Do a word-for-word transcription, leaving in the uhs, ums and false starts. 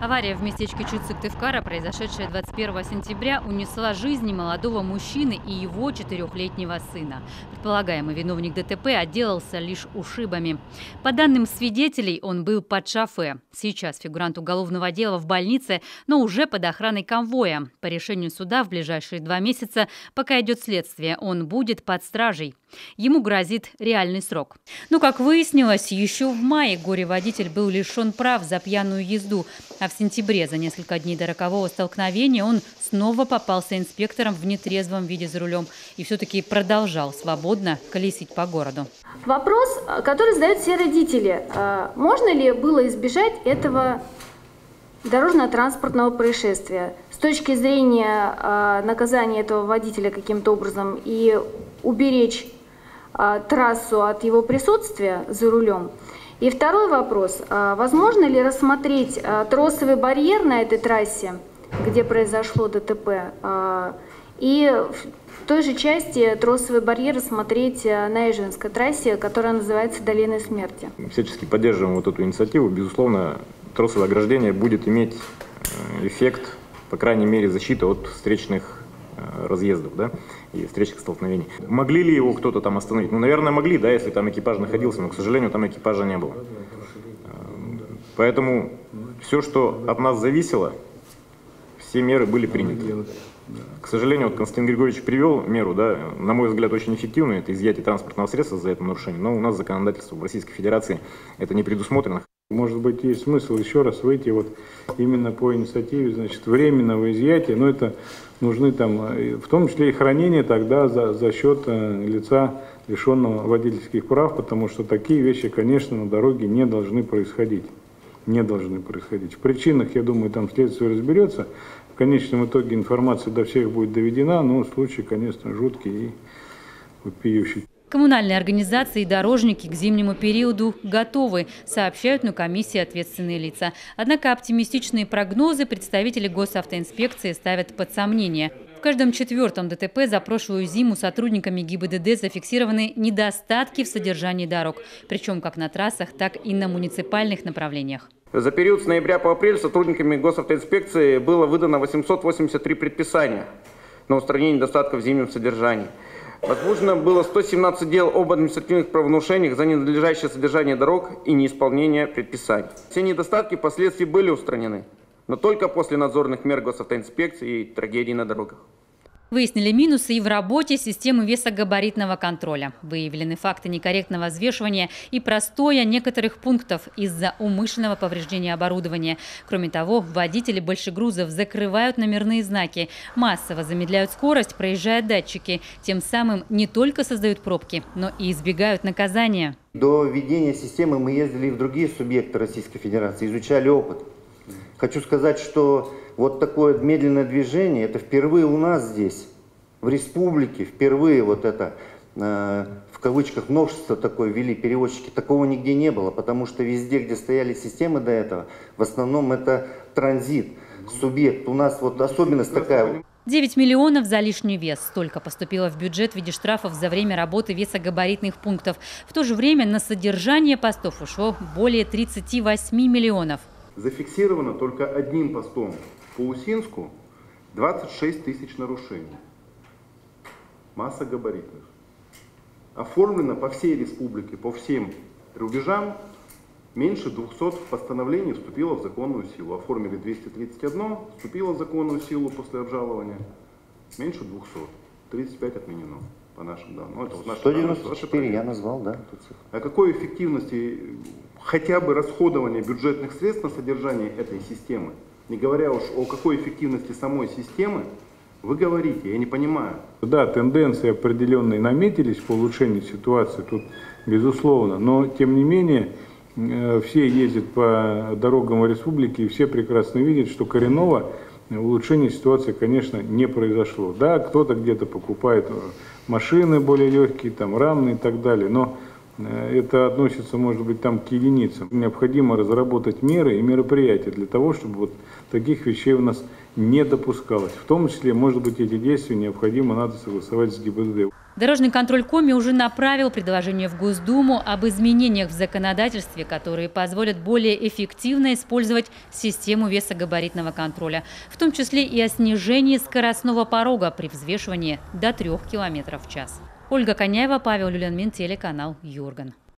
Авария в местечке Чуд-Сыктывкара, произошедшая двадцать первого сентября, унесла жизни молодого мужчины и его четырехлетнего сына. Предполагаемый виновник ДТП отделался лишь ушибами. По данным свидетелей, он был под шофе. Сейчас фигурант уголовного дела в больнице, но уже под охраной конвоя. По решению суда в ближайшие два месяца, пока идет следствие, он будет под стражей. Ему грозит реальный срок. Но, как выяснилось, еще в мае горе-водитель был лишен прав за пьяную езду. А в сентябре, за несколько дней до рокового столкновения, он снова попался инспектором в нетрезвом виде за рулем и все-таки продолжал свободно колесить по городу. Вопрос, который задают все родители. Можно ли было избежать этого дорожно-транспортного происшествия с точки зрения наказания этого водителя каким-то образом и уберечь трассу от его присутствия за рулем? И второй вопрос. Возможно ли рассмотреть тросовый барьер на этой трассе, где произошло ДТП, и в той же части тросовый барьер рассмотреть на Ижевской трассе, которая называется «Долина смерти»? Всячески поддерживаем вот эту инициативу. Безусловно, тросовое ограждение будет иметь эффект, по крайней мере, защиты от встречных разъездов, да, и встречных столкновений. Могли ли его кто-то там остановить? Ну, наверное, могли, да, если там экипаж находился, но, к сожалению, там экипажа не было. Поэтому все, что от нас зависело, все меры были приняты. К сожалению, вот Константин Григорьевич привел меру, да, на мой взгляд, очень эффективную, это изъятие транспортного средства за это нарушение, но у нас законодательство в Российской Федерации это не предусмотрено. Может быть, есть смысл еще раз выйти вот именно по инициативе, значит, временного изъятия, но это нужны там, в том числе и хранение тогда за, за счет э, лица, лишенного водительских прав, потому что такие вещи, конечно, на дороге не должны происходить. Не должны происходить. В причинах, я думаю, там следствие разберется. В конечном итоге информация до всех будет доведена, но случай, конечно, жуткий и вопиющий. Коммунальные организации и дорожники к зимнему периоду готовы, сообщают на комиссии ответственные лица. Однако оптимистичные прогнозы представители госавтоинспекции ставят под сомнение. В каждом четвертом ДТП за прошлую зиму сотрудниками ГИБДД зафиксированы недостатки в содержании дорог, причем как на трассах, так и на муниципальных направлениях. За период с ноября по апрель сотрудниками госавтоинспекции было выдано восемьсот восемьдесят три предписания на устранение недостатков в зимнем содержании. Возбуждено было сто семнадцать дел об административных правонарушениях за ненадлежащее содержание дорог и неисполнение предписаний. Все недостатки впоследствии были устранены, но только после надзорных мер госавтоинспекции и трагедий на дорогах. Выяснили минусы и в работе системы весогабаритного контроля. Выявлены факты некорректного взвешивания и простоя некоторых пунктов из-за умышленного повреждения оборудования. Кроме того, водители большегрузов закрывают номерные знаки, массово замедляют скорость, проезжая датчики. Тем самым не только создают пробки, но и избегают наказания. До введения системы мы ездили в другие субъекты Российской Федерации, изучали опыт. Хочу сказать, что вот такое медленное движение, это впервые у нас здесь, в республике, впервые вот это, э, в кавычках, новшество такое ввели перевозчики. Такого нигде не было, потому что везде, где стояли системы до этого, в основном это транзит, субъект. У нас вот особенность такая. девять миллионов за лишний вес. Столько поступило в бюджет в виде штрафов за время работы весогабаритных пунктов. В то же время на содержание постов ушло более тридцати восьми миллионов. Зафиксировано только одним постом по Усинску двадцать шесть тысяч нарушений. Масса габаритных. Оформлено по всей республике, по всем рубежам, меньше двухсот постановлений вступило в законную силу. Оформили двести тридцать один, вступило в законную силу после обжалования. Меньше двухсот. тридцать пять отменено по нашим данным. Ну, это вот сто девяносто четыре я назвал, да. О какой эффективности хотя бы расходования бюджетных средств на содержание этой системы, не говоря уж о какой эффективности самой системы, вы говорите, я не понимаю. Да, тенденции определенные наметились по улучшению ситуации, тут безусловно, но тем не менее все ездят по дорогам республики и все прекрасно видят, что коренного улучшения ситуации, конечно, не произошло. Да, кто-то где-то покупает машины более легкие, там рамные и так далее, но это относится, может быть, там к единицам. Необходимо разработать меры и мероприятия для того, чтобы вот таких вещей у нас не допускалось. В том числе, может быть, эти действия необходимо надо согласовать с ГИБДД. Дорожный контроль Коми уже направил предложение в Госдуму об изменениях в законодательстве, которые позволят более эффективно использовать систему весогабаритного контроля, в том числе и о снижении скоростного порога при взвешивании до трёх километров в час. Ольга Коняева, Павел Люленмин, телеканал Юрган.